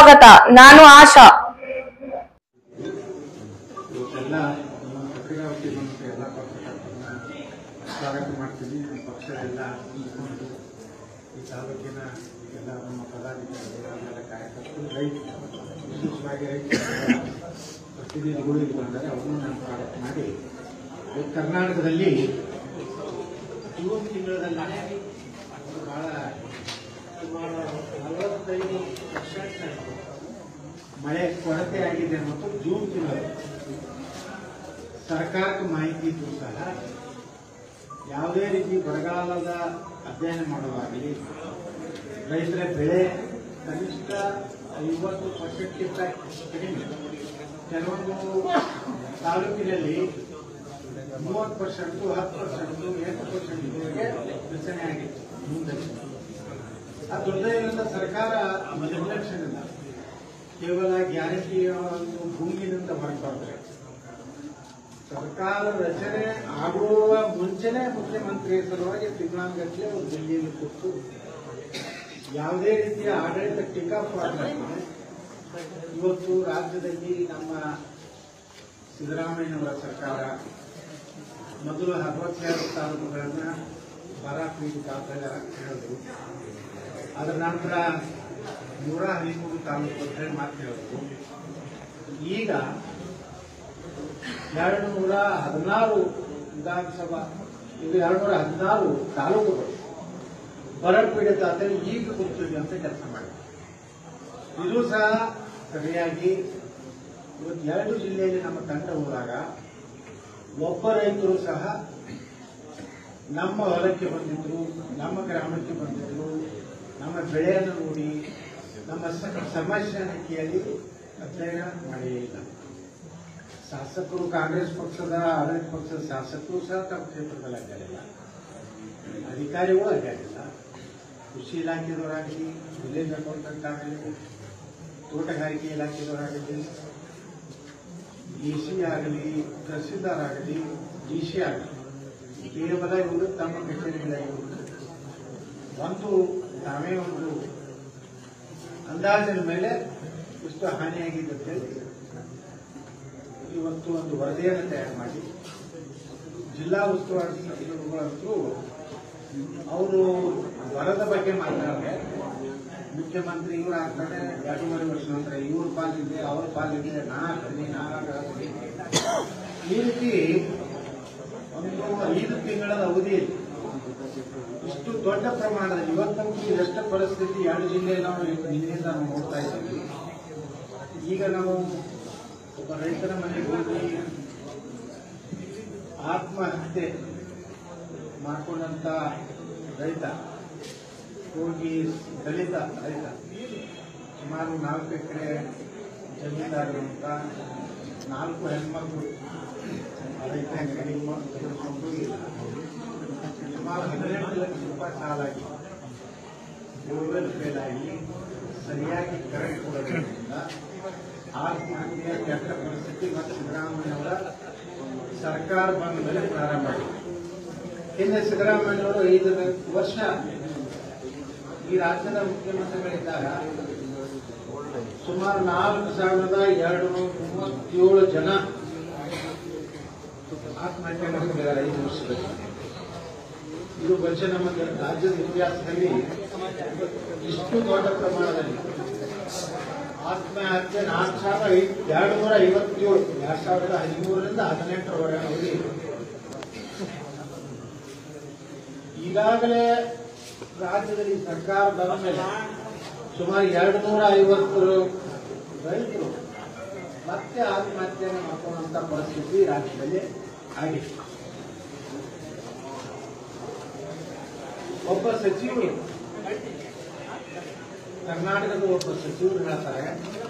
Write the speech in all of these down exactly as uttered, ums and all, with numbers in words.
ಸ್ವಾಗತ. ನಾನು ಆಶಾ. ಸ್ವಾಗತ ಮಾಡ್ತೀನಿ. ಪಕ್ಷ ಎಲ್ಲ ಇಟ್ಕೊಂಡು ಈ ತಾಲೂಕಿನ ಎಲ್ಲ ನಮ್ಮ ಪದಾಧಿಕಾರಿಗಳು ಆಮೇಲೆ ಕಾರ್ಯಕರ್ತರು ರೈತರು ವಿಶೇಷವಾಗಿ ರೈತರ ಪ್ರತಿನಿಧಿಗಳು ಇಲ್ಲಿ ಬಂದರೆ ಅವ್ರನ್ನೂ ನಾನು ಸ್ವಾಗತ ಮಾಡಿ ಕರ್ನಾಟಕದಲ್ಲಿ ಜೂನ್ ತಿಂಗಳಲ್ಲಿ ಬಹಳ ಸುಮಾರು ನಲವತ್ತೈದು ಪರ್ಸೆಂಟ್ ಮಳೆ ಕೊರತೆ ಆಗಿದೆ ಮತ್ತು ಜೂನ್ ತಿಂಗಳು ಸರ್ಕಾರಕ್ಕೆ ಮಾಹಿತಿ ಇದ್ರೂ ಸಹ ಯಾವುದೇ ರೀತಿ ಬರಗಾಲದ ಅಧ್ಯಯನ ಮಾಡುವಾಗಲಿ ರೈತರ ಬೆಳೆ ಕನಿಷ್ಠ ಐವತ್ತು ಪರ್ಸೆಂಟ್ಗಿಂತ ಕಡಿಮೆ, ಕೆಲವೊಂದು ತಾಲೂಕಿನಲ್ಲಿ ಮೂವತ್ತು ಪರ್ಸೆಂಟು ಹತ್ತು ಪರ್ಸೆಂಟು ಎಂಟು ಪರ್ಸೆಂಟ್ ಇವರೆಗೆ ರಚನೆ ಆಗಿತ್ತು. ಮುಂದೆ ಆ ದುರ್ದೈವದಿಂದ ಸರ್ಕಾರ ನಿರ್ಲಕ್ಷ್ಯದಿಂದ ಕೇವಲ ಗ್ಯಾರಂಟಿಯ ಒಂದು ಗುಂಗಿನಿಂದ ಹೊರಬರ್ತಾರೆ. ಸರ್ಕಾರ ರಚನೆ ಆಗುವ ಮುಂಚೆನೆ ಮುಖ್ಯಮಂತ್ರಿ ಸಲುವಾಗಿ ತಿಂಗಳಾಂಗಟ್ಟಲೆ ಒಂದು ದಿಲ್ಲಿಯಲ್ಲಿ ಕೂತು ಯಾವುದೇ ರೀತಿಯ ಆಡಳಿತ ಟೀಕಾಪಾತ್ರಕ್ಕೆ ಇವತ್ತು ರಾಜ್ಯದಲ್ಲಿ ನಮ್ಮ ಸಿದ್ದರಾಮಯ್ಯನವರ ಸರ್ಕಾರ ಮೊದಲು ಅರವತ್ತೆರಡು ತಾಲೂಕುಗಳನ್ನ ಬರ ಪೀಡಿತ ಅಂತ ಹೇಳಿದ್ರು. ಅದರ ನಂತರ ನೂರ ಹದಿಮೂರು ತಾಲೂಕು ಅಂತ ಹೇಳಿ ಮಾತು ಹೇಳಿದ್ರು. ಈಗ ಎರಡು ನೂರ ಹದಿನಾರು ವಿಧಾನಸಭಾ ಇದು ಎರಡು ನೂರ ಹದಿನಾರು ತಾಲೂಕುಗಳು ಬರ ಪೀಡಿತ ಅಂತ ಈಗ ಗೊತ್ತಿದೆ ಅಂತ ಕೆಲಸ ಮಾಡಿದೆ. ಇದು ಸಹ ಸರಿಯಾಗಿ ಇವತ್ತು ಎರಡು ಜಿಲ್ಲೆಯಲ್ಲಿ ನಮ್ಮ ತಂಡ ಹೋದಾಗ ಒಬ್ಬ ರೈತರು ಸಹ ನಮ್ಮ ಹೊಲಕ್ಕೆ ಬಂದಿದ್ರು, ನಮ್ಮ ಗ್ರಾಮಕ್ಕೆ ಬಂದಿದ್ರು, ನಮ್ಮ ಬೆಳೆಯನ್ನು ನೋಡಿ ನಮ್ಮ ಸಮಸ್ಯೆಯನ್ನು ಕೇಳಿ ಅಧ್ಯಯನ ಮಾಡೇ ಇಲ್ಲ. ಶಾಸಕರು ಕಾಂಗ್ರೆಸ್ ಪಕ್ಷದ ಆಡಳಿತ ಪಕ್ಷದ ಶಾಸಕರು ಸಹ ತಮ್ಮ ಕ್ಷೇತ್ರದಲ್ಲಿ ಅಡ್ಡಾಡಿಲ್ಲ, ಅಧಿಕಾರಿಗಳು ಅಡ್ಡಾಡಿಲ್ಲ. ಕೃಷಿ ಇಲಾಖೆದವರಾಗಲಿ, ವಿಲೇಜ್ ಅಕೌಂಟೆಂಟ್ ಆಗಲಿ, ತೋಟಗಾರಿಕೆ ಇಲಾಖೆದವರಾಗಲಿ, ಡಿಸಿ ಆಗಲಿ, ತಹಸೀಲ್ದಾರ್ ಆಗಲಿ, ಡಿಸಿ ಆಗಲಿ, ಕೇವಲ ಇವರು ತಮ್ಮ ಕಚೇರಿಗಳಾಗಿ ಒಂದು ತಾವೇ ಒಂದು ಅಂದಾಜಿನ ಮೇಲೆ ಇಷ್ಟು ಹಾನಿಯಾಗಿದೆ ಅಂತ ಹೇಳಿ ಇವತ್ತು ಒಂದು ವರದಿಯನ್ನು ತಯಾರು ಮಾಡಿ ಜಿಲ್ಲಾ ಉಸ್ತುವಾರಿ ಸಚಿವರುಗಳಂತೂ ಅವರು ವರದ ಬಗ್ಗೆ ಮಾತನಾಡಿದ್ರೆ ಮುಖ್ಯಮಂತ್ರಿ ಇವರು ಆಗ್ತಾರೆ, ಎರಡೂವರೆ ವರ್ಷ ನಂತರ ಇವ್ರ ಪಾಲಿದೆ, ಅವ್ರ ಪಾಲಿದೆ, ನಾ ಹಾಕ್ತೀನಿ, ನಾ ಹಾಕ್ತೀನಿ, ಈ ರೀತಿ ಒಂದು ಐದು ತಿಂಗಳ ಅವಧಿಯಲ್ಲಿ ಇಷ್ಟು ದೊಡ್ಡ ಪ್ರಮಾಣದಲ್ಲಿ ಇವತ್ತಂತೂ ಇದಷ್ಟ ಪರಿಸ್ಥಿತಿ ಎರಡು ಜಿಲ್ಲೆ ನಾವು ಹಿಂದಿನಿಂದ ನಾವು ನೋಡ್ತಾ ಇದ್ದೀವಿ. ಈಗ ನಾವು ಒಬ್ಬ ರೈತರ ಮನೆಗೆ ಹೋಗಿ ಆತ್ಮಹತ್ಯೆ ಮಾಡಿಕೊಂಡಂತ ರೈತ ಹೋಗಿ ದಲಿತ ರೈತ ಸುಮಾರು ನಾಲ್ಕು ಎಕರೆ ಜಮೀನ್ದಾರರಂತ ನಾಲ್ಕು ಹೆಣ್ಮಕ್ಳು ರೈತ ತೆಗೆದುಕೊಂಡು ಸುಮಾರು ಹದಿನೆಂಟು ಲಕ್ಷ ರೂಪಾಯಿ ಸಾಲಾಗಿ ಬೋರ್ವೆಲ್ ಫೇಲ್ ಆಗಿ ಸರಿಯಾಗಿ ಕರೆಂಟ್ ಕೊಡೋದ್ರಿಂದ ಆತ್ಮಹತ್ಯೆಯ ಕೆಟ್ಟ ಪರಿಸ್ಥಿತಿ ಮತ್ತು ಸಿದ್ದರಾಮಯ್ಯನವರ ಸರ್ಕಾರ ಬಂದ ಮೇಲೆ ಪ್ರಾರಂಭ ಆಗಿದೆ. ಹಿಂದೆ ಸಿದ್ದರಾಮಯ್ಯನವರು ಐದು ವರ್ಷ ಈ ರಾಜ್ಯದ ಮುಖ್ಯಮಂತ್ರಿಗಳಿದ್ದಾಗ ಸುಮಾರು ನಾಲ್ಕು ಸಾವಿರದ ಎರಡು ನೂರ ಮೂವತ್ತೇಳು ಜನ ಆತ್ಮಹತ್ಯೆ ಮಾಡಿದ್ದಾರೆ ಐದು ವರ್ಷದಲ್ಲಿ. ಇದು ಬಹುಶಃ ನಮ್ಮ ರಾಜ್ಯದ ಇತಿಹಾಸದಲ್ಲಿ ಇಷ್ಟು ದೊಡ್ಡ ಪ್ರಮಾಣದಲ್ಲಿ ಆತ್ಮಹತ್ಯೆ ನಾಲ್ಕು ಸಾವಿರದ ಎರಡು ನೂರ ಐವತ್ತೇಳು ಎರಡ್ ಸಾವಿರದ ಹದಿಮೂರರಿಂದ ಹದಿನೆಂಟರವರೆಗೆ ಅವಧಿ. ಈಗಾಗಲೇ ರಾಜ್ಯದಲ್ಲಿ ಸರ್ಕಾರ ಬಂದ ಮೇಲೆ ಸುಮಾರು ಎರಡು ನೂರ ಐವತ್ತು ರೈತರು ಮತ್ತೆ ಆತ್ಮಹತ್ಯೆಯನ್ನು ಮಾಡ್ಕೊಳ್ಳುವಂತ ಪರಿಸ್ಥಿತಿ ರಾಜ್ಯದಲ್ಲಿ ಆಗಿದೆ. ಒಬ್ಬ ಸಚಿವರು ಕರ್ನಾಟಕದ ಒಬ್ಬ ಸಚಿವರು ಹೇಳ್ತಾರೆ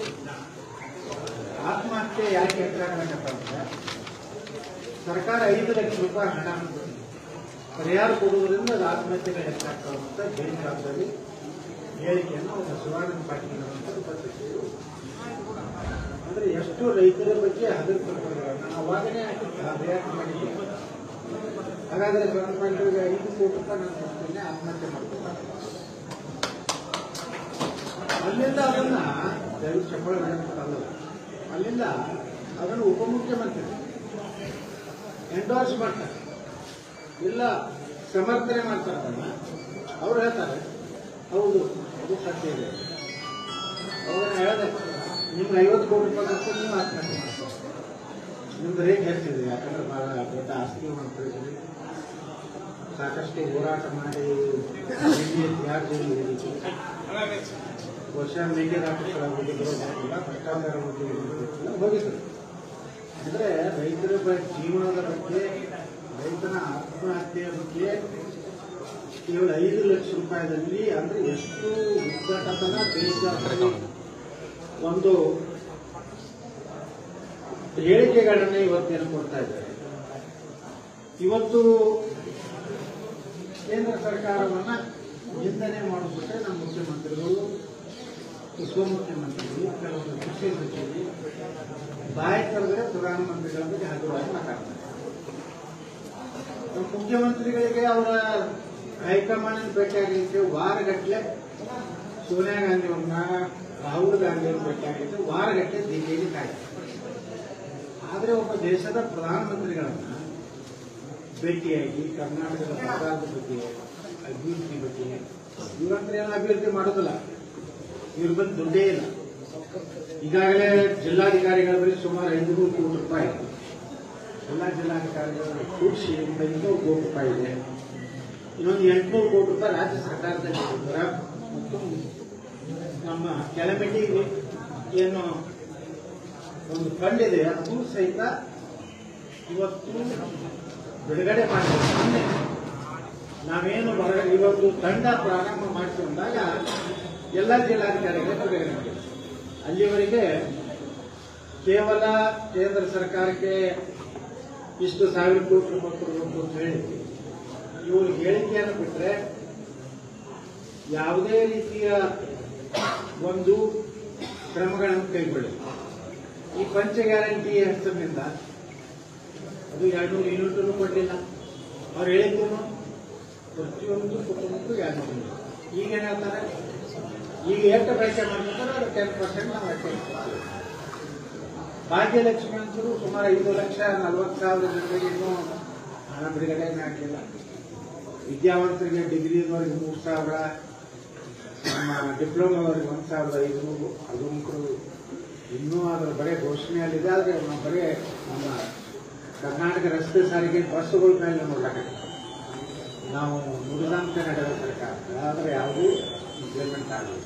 ಆತ್ಮಹತ್ಯೆ ಯಾಕೆ ಹೆಚ್ಚಾಗಬೇಕಂತಂದ್ರೆ ಸರ್ಕಾರ ಐದು ಲಕ್ಷ ರೂಪಾಯಿ ಹಣ ಪರಿಹಾರ ಕೊಡುವುದರಿಂದ ಆತ್ಮಹತ್ಯೆಗಳು ಹೆಚ್ಚಾಗ್ತವೆ ಅಂತ ಜೈನರಾಜ್ಯದಲ್ಲಿ ಹೇಳಿಕೆಯನ್ನು ಒಬ್ಬ ಶಿವಾನಂದ ಪಾಟೀಲ್ ಒಬ್ಬ ಸಚಿವರು ಅಂದ್ರೆ ಎಷ್ಟು ರೈತರ ಬಗ್ಗೆ ಹೆದರ್ಕೊಳ್ತಾರೆ. ನಾನು ಅವಾಗನೇ ರಿಯಾಕ್ಟ್ ಮಾಡಿದ್ದೀನಿ. ಹಾಗಾದ್ರೆ ಶಿವಾನಂದ ಪಾಟೀಲ್ಗೆ ಐದು ಕೋಟಿ ರೂಪಾಯಿ ನಾನು ಕೊಡ್ತೇನೆ, ಆತ್ಮಹತ್ಯೆ ಮಾಡ್ತಾರೆ. ಅಲ್ಲಿಂದ ಅದನ್ನ ತಗೊಳ್ಳೋದಂತಲ್ಲ, ಅಲ್ಲಿಂದ ಅದನ್ನು ಉಪಮುಖ್ಯಮಂತ್ರಿ ಎಂಡೋರ್ಸ್ ಮಾಡ್ತಾರೆ, ಇಲ್ಲ ಸಮರ್ಥನೆ ಮಾಡ್ತಾರಲ್ಲ, ಅವ್ರು ಹೇಳ್ತಾರೆ ಹೌದು ಅದು ಸತ್ಯ ಇದೆ. ಅವ್ರನ್ನ ಹೇಳಿದೆ ನಿಮ್ಗೆ ಐವತ್ತು ಕೋಟಿ ರೂಪಾಯಿ ಕೊಟ್ಟು ನೀವು ಆತ್ಮಹತ್ಯೆ ಮಾಡ್ತಾರೆ, ನಿಮ್ದು ರೇಟ್ ಹೆಚ್ಚಿದೆ, ಯಾಕಂದ್ರೆ ಬಹಳ ದೊಡ್ಡ ಆಸ್ತಿ ಮಾಡ್ತಿದ್ದೀವಿ, ಸಾಕಷ್ಟು ಹೋರಾಟ ಮಾಡಿ ವರ್ಷ ಮೇಕೆದಾಟುಗಳ ಹೋಗಿದ್ರು, ಭ್ರಷ್ಟಾಚಾರ ಹೋಗಿದ್ರು. ಅಂದ್ರೆ ರೈತರ ಜೀವನದ ಬಗ್ಗೆ, ರೈತನ ಆತ್ಮಹತ್ಯೆಯ ಬಗ್ಗೆ ಕೇವಲ ಐದು ಲಕ್ಷ ರೂಪಾಯಿದಲ್ಲಿ ಅಂದ್ರೆ ಎಷ್ಟು ಉದ್ಘಾಟನ ದೇಶದ ಒಂದು ಹೇಳಿಕೆಗಳನ್ನ ಇವತ್ತೇನು ಕೊಡ್ತಾ ಇದ್ದಾರೆ. ಇವತ್ತು ಕೇಂದ್ರ ಸರ್ಕಾರವನ್ನ ನಿಂದನೆ ಮಾಡಿಬಿಟ್ರೆ ನಮ್ಮ ಮುಖ್ಯಮಂತ್ರಿಗಳು, ಉಪಮುಖ್ಯಮಂತ್ರಿಗಳು, ಕೆಲವೊಂದು ಕೃಷಿ ಸಚಿವರು ಬಾಯಿ ಕರೆದ್ರೆ ಪ್ರಧಾನಮಂತ್ರಿಗಳ ಬಗ್ಗೆ ಹಗುರವಾಗಿ ಮಾತಾಡ್ತಾರೆ. ನಮ್ಮ ಮುಖ್ಯಮಂತ್ರಿಗಳಿಗೆ ಅವರ ಹೈಕಮಾಂಡ್ ಭೇಟಿಯಾಗಲಿಕ್ಕೆ ವಾರಗಟ್ಟಲೆ ಸೋನಿಯಾ ಗಾಂಧಿ ಅವ್ರನ್ನ, ರಾಹುಲ್ ಗಾಂಧಿ ಅವ್ರನ್ನ ಭೇಟಿಯಾಗಲಿಕ್ಕೆ ವಾರಗಟ್ಟಲೆ ದಿಲ್ಲಿಯಲ್ಲಿ ಕಾಯ್ತಾರೆ. ಆದರೆ ಒಬ್ಬ ದೇಶದ ಪ್ರಧಾನಮಂತ್ರಿಗಳನ್ನ ಭೇಟಿಯಾಗಿ ಕರ್ನಾಟಕದ ಸರ್ಕಾರದ ಬಗ್ಗೆ, ಅಭಿವೃದ್ಧಿ ಬಗ್ಗೆ, ಇವ್ರಂದ್ರೆ ಏನು ಅಭಿವೃದ್ಧಿ ಮಾಡೋದಿಲ್ಲ, ಇವ್ರ ಬಂದು ದುಡ್ಡೇ ಇಲ್ಲ. ಈಗಾಗಲೇ ಜಿಲ್ಲಾಧಿಕಾರಿಗಳ ಬಳಿ ಸುಮಾರು ಐನೂರು ಕೋಟಿ ರೂಪಾಯಿ, ಎಲ್ಲ ಜಿಲ್ಲಾಧಿಕಾರಿಗಳ ಕೂಡಿಸಿ ಒಂದು ಐನೂರು ಕೋಟಿ ರೂಪಾಯಿ ಇದೆ. ಇನ್ನೊಂದು ಎಂಟುನೂರು ಕೋಟಿ ರೂಪಾಯಿ ರಾಜ್ಯ ಸರ್ಕಾರದಲ್ಲಿ ಮತ್ತು ನಮ್ಮ ಕೆಳಮೆಟಿ ಏನು ಒಂದು ಫಂಡ್ ಇದೆ ಅದು ಸಹಿತ ಇವತ್ತು ಬಿಡುಗಡೆ ಮಾಡಿದ್ರೆ ನಾವೇನು ಹೊರಗಡೆ ಇವತ್ತು ತಂಡ ಪ್ರಾರಂಭ ಮಾಡಿಕೊಂಡಾಗ ಎಲ್ಲ ಜಿಲ್ಲಾಧಿಕಾರಿಗಳಿಗೆ ಬಿಡುಗಡೆ ಮಾಡಿದೆ. ಅಲ್ಲಿವರೆಗೆ ಕೇವಲ ಕೇಂದ್ರ ಸರ್ಕಾರಕ್ಕೆ ಇಷ್ಟು ಸಾವಿರ ಕೋಟಿ ರೂಪಾಯಿ ಕೊಡಬೇಕು ಅಂತ ಹೇಳಿ ಇವರು ಹೇಳಿಕೆಯನ್ನು ಬಿಟ್ಟರೆ ಯಾವುದೇ ರೀತಿಯ ಒಂದು ಕ್ರಮಗಳನ್ನು ಕೈಗೊಳ್ಳಿ. ಈ ಪಂಚ ಗ್ಯಾರಂಟಿ ಹೆಸರಿನಿಂದ ಅದು ಎರಡ್ನೂರು ಯೂನಿಟ್ ಕೊಡಲಿಲ್ಲ, ಅವ್ರು ಹೇಳಿದ್ರು ಪ್ರತಿಯೊಂದು ಕುಟುಂಬಕ್ಕೂ ಎರಡ್ನೂರು ಯೂನಿಟ್. ಈಗ ಏನ್ ಹೇಳ್ತಾರೆ, ಈಗ ಎಷ್ಟು ಬಳಕೆ ಮಾಡ್ತಾರೆ ಅದು ಟೆನ್ ಪರ್ಸೆಂಟ್ ನಾವು ಅಷ್ಟೇ. ಭಾಗ್ಯಲಕ್ಷ್ಮಿ ಅಂತೂ ಸುಮಾರು ಐದು ಲಕ್ಷ ನಲ್ವತ್ತು ಸಾವಿರ ಜನರಿಗೆ ಇನ್ನೂ ಹಣ ಬಿಡುಗಡೆ ಹಾಕಿಲ್ಲ. ವಿದ್ಯಾವಂತರಿಗೆ ಡಿಗ್ರಿದವರಿಗೆ ಮೂರು ಸಾವಿರ, ನಮ್ಮ ಡಿಪ್ಲೊಮಾದವರಿಗೆ ಒಂದು ಸಾವಿರದ ಐದುನೂರು, ಅದು ಮಕ್ಕಳು ಇನ್ನೂ ಅದರ ಬರೀ ಘೋಷಣೆಯಲ್ಲಿದೆ. ಆದರೆ ನಾವು ಬರೀ ನಮ್ಮ ಕರ್ನಾಟಕ ರಸ್ತೆ ಸಾರಿಗೆ ಬಸ್ಸುಗಳ ಮೇಲೆ ನೋಡಲಾಗಿದೆ. ನಾವು ನುಡಿದಂತೆ ನಡೆದ ಸರ್ಕಾರ, ಆದರೆ ಯಾವುದೂ ಇಂಪ್ಲಿಮೆಂಟ್ ಆಗಲಿಲ್ಲ.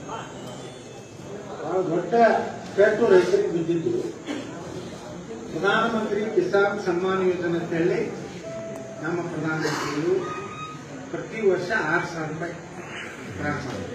ಬಹಳ ದೊಡ್ಡ ಪೆಟ್ಟು ರೈತರಿಗೆ ಬಿದ್ದಿದ್ದು ಪ್ರಧಾನಮಂತ್ರಿ ಕಿಸಾನ್ ಸಮ್ಮಾನ್ ಯೋಜನೆ ಅಂತ ಹೇಳಿ ನಮ್ಮ ಪ್ರಧಾನಮಂತ್ರಿಗಳು ಪ್ರತಿ ವರ್ಷ ಆರು ಸಾವಿರ ರೂಪಾಯಿ ಪ್ರಾರಂಭ ಮಾಡಿದ್ರು.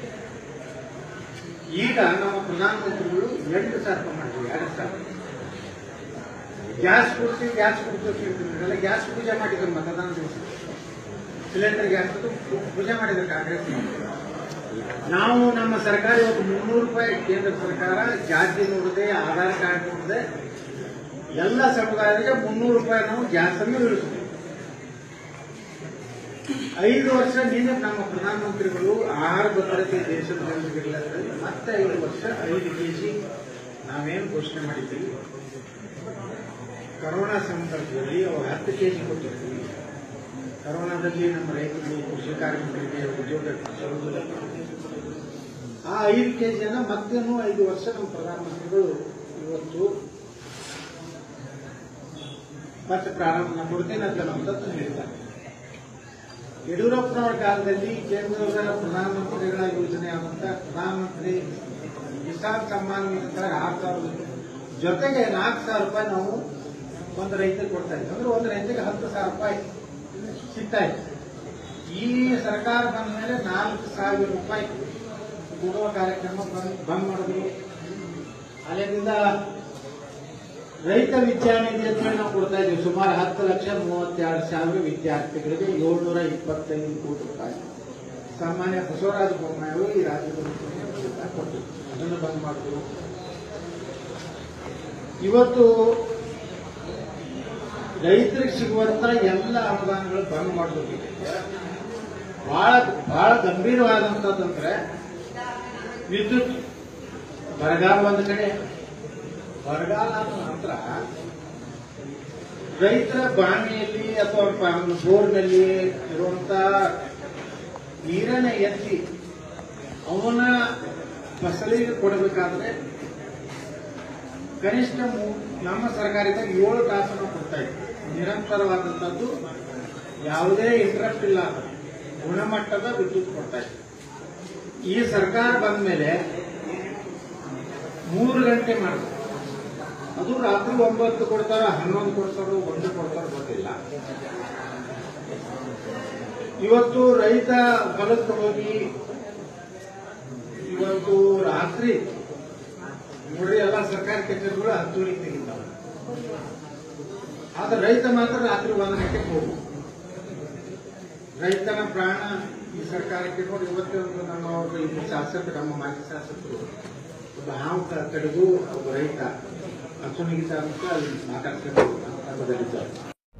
ಈಗ ನಮ್ಮ ಪ್ರಧಾನಮಂತ್ರಿಗಳು ಎಂಟು ಸಾವಿರ ರೂಪಾಯಿ ಮಾಡಿದ್ರು, ಎರಡು ಸಾವಿರ. ಗ್ಯಾಸ್ ಕೊಡ್ತೀವಿ ಗ್ಯಾಸ್ ಕೊಡ್ತೀವಿ ಗ್ಯಾಸ್ ಪೂಜೆ ಮಾಡಿದ್ರು ಮತದಾನ ದಿವಸ, ಸಿಲಿಂಡರ್ ಗ್ಯಾಸ್ ಪೂಜೆ ಮಾಡಿದ್ರು ಕಾಂಗ್ರೆಸ್. ನಾವು ನಮ್ಮ ಸರ್ಕಾರ ಇವತ್ತು ಮುನ್ನೂರು ರೂಪಾಯಿ ಕೇಂದ್ರ ಸರ್ಕಾರ ಜಾತಿ ನೋಡದೆ, ಆಧಾರ್ ಕಾರ್ಡ್ ನೋಡದೆ ಎಲ್ಲ ಸಮುದಾಯಗಳಿಗೆ ಮುನ್ನೂರು ರೂಪಾಯಿ ನಾವು ಗ್ಯಾಸ್ ಅನ್ನು ಇಳಿಸ್ತೀವಿ. ಐದು ವರ್ಷ ನಿನ್ನೆ ನಮ್ಮ ಪ್ರಧಾನಮಂತ್ರಿಗಳು ಆಹಾರ ಭದ್ರತೆ ದೇಶದ ಜನರಿಗಿಲ್ಲ, ಮತ್ತೆ ಐದು ವರ್ಷ ಐದು ಕೆಜಿ ನಾವೇನು ಘೋಷಣೆ ಮಾಡಿದ್ದೀವಿ. ಕರೋನಾ ಸಂದರ್ಭದಲ್ಲಿ ಅವರು ಹತ್ತು ಕೆಜಿ ಕೊಟ್ಟಿರ್ತೀವಿ. ಕರೋನಾದಲ್ಲಿ ನಮ್ಮ ರೈತರಿಗೆ, ಕೃಷಿ ಕಾರ್ಮಿಕರಿಗೆ ಉದ್ಯೋಗ ಸಿಗುವುದಿಲ್ಲ. ಆ ಐದು ಕೆಜಿಯನ್ನ ಮತ್ತೇನು ಐದು ವರ್ಷ ನಮ್ಮ ಪ್ರಧಾನಮಂತ್ರಿಗಳು ಇವತ್ತು ಮತ್ತೆ ಪ್ರಾರಂಭ ಕೊಡ್ತೇನೆ ಅಂತ ನಮ್ಮದನ್ನು ಹೇಳಿದ್ದಾರೆ. ಯಡಿಯೂರಪ್ಪನವರ ಕಾಲದಲ್ಲಿ ಕೇಂದ್ರದ ಪ್ರಧಾನಮಂತ್ರಿಗಳ ಯೋಜನೆ ಆದಂತಹ ಪ್ರಧಾನಮಂತ್ರಿ ಕಿಸಾನ್ ಸಮ್ಮಾನ್ ಯೋಜನೆ ಆರು ಸಾವಿರ ಜೊತೆಗೆ ನಾಲ್ಕು ಸಾವಿರ ರೂಪಾಯಿ ನಾವು ಒಂದು ರೈತರಿಗೆ ಕೊಡ್ತಾ ಇದ್ದೀವಿ. ಅಂದ್ರೆ ಒಂದು ರೈತರಿಗೆ ಹತ್ತು ಸಾವಿರ ರೂಪಾಯಿ ಸಿಗ್ತಾ ಇದೆ. ಈ ಸರ್ಕಾರ ಬಂದ ಮೇಲೆ ನಾಲ್ಕು ಸಾವಿರ ರೂಪಾಯಿ ಕೊಡುವ ಕಾರ್ಯಕ್ರಮ ಬಂದ್ ಮಾಡಿದ್ರು. ಅಲ್ಲಿಂದ ರೈತ ವಿದ್ಯಾನಿಧಿ ಅಂತ ನಾವು ಕೊಡ್ತಾ ಇದ್ದೀವಿ. ಸುಮಾರು ಹತ್ತು ಲಕ್ಷ ಮೂವತ್ತೆರಡು ಸಾವಿರ ವಿದ್ಯಾರ್ಥಿಗಳಿಗೆ ಏಳ್ನೂರ ಇಪ್ಪತ್ತೈದು ಕೋಟಿ ರೂಪಾಯಿ ಸಾಮಾನ್ಯ ಬಸವರಾಜ ಬೊಮ್ಮಾಯಿ ಅವರು ಈ ರಾಜ್ಯದಲ್ಲಿ ಕೊಟ್ಟಿದ್ರು. ಅದನ್ನು ಬಂದ್ ಮಾಡಿದ್ರು. ಇವತ್ತು ರೈತರಿಗೆ ಸಿಗುವಂತ ಎಲ್ಲ ಅನುದಾನಗಳು ಬಂದ್ ಮಾಡಬೇಕು. ಬಹಳ ಬಹಳ ಗಂಭೀರವಾದಂತಂದ್ರೆ ವಿದ್ಯುತ್ ಬರಗಾಲ ಒಂದು ಕಡೆ, ಬರಗಾಲ ಆದ ನಂತರ ರೈತರ ಬಾವಿಯಲ್ಲಿ ಅಥವಾ ಬೋರ್ನಲ್ಲಿ ಇರುವಂತ ನೀರನ್ನ ಎತ್ತಿ ಅವನ ಫಸಲಿಗೆ ಕೊಡಬೇಕಾದ್ರೆ ಕನಿಷ್ಠ ನಮ್ಮ ಸರ್ಕಾರದಿಂದ ಏಳು ತಾಸನ್ನು ಕೊಡ್ತಾ ಇತ್ತು. ನಿರಂತರವಾದಂಥದ್ದು, ಯಾವುದೇ ಇಂಟ್ರೆಸ್ಟ್ ಇಲ್ಲ, ಗುಣಮಟ್ಟದ ವಿದ್ಯುತ್ ಕೊಡ್ತಾ ಇತ್ತು. ಈ ಸರ್ಕಾರ ಬಂದ ಮೇಲೆ ಮೂರು ಗಂಟೆ ಮಾಡ್ತಾರೆ. ಅದು ರಾತ್ರಿ ಒಂಬತ್ತು ಕೊಡ್ತಾರೋ ಹನ್ನೊಂದು ಕೊಡ್ತಾರೋ ಒಂದು ಕೊಡ್ತಾರೋ ಗೊತ್ತಿಲ್ಲ. ಇವತ್ತು ರೈತ ಹೊಲಕ್ಕೆ ಹೋಗಿ ಇವತ್ತು ರಾತ್ರಿ ನೋಡ್ರಿ ಎಲ್ಲ ಸರ್ಕಾರಿ ಕಚೇರಿಗಳು ಹತ್ತೂರಿಗೆ ತೆಗಿತಾವೆ. ಆದ್ರೆ ರೈತ ಮಾತ್ರ ರಾತ್ರಿ ಒಂದು ಗಂಟೆಗೆ ಹೋಗು. ರೈತನ ಪ್ರಾಣ ಈ ಸರ್ಕಾರಕ್ಕೆ ನೋಡಿ. ಇವತ್ತು ನಮ್ಮ ಇಬ್ಬರು ಶಾಸಕರು, ನಮ್ಮ ಮಾಜಿ ಶಾಸಕರು, ಒಬ್ಬ ಹಾವು ಕಡೆಗೂ ಒಬ್ಬ ರೈತ ಹಸುನಿಗಿತ ಅಂತ ಅಲ್ಲಿ ಮಾತಾಡ್ತಾರೆ.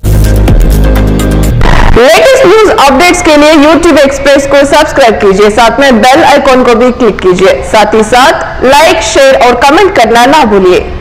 लेटेस्ट न्यूज अपडेट्स के लिए यूट्यूब एक्सप्रेस को सब्सक्राइब कीजिए, साथ में बेल आइकॉन को भी क्लिक कीजिए। साथ ही साथ लाइक, शेयर और कमेंट करना ना भूलिए।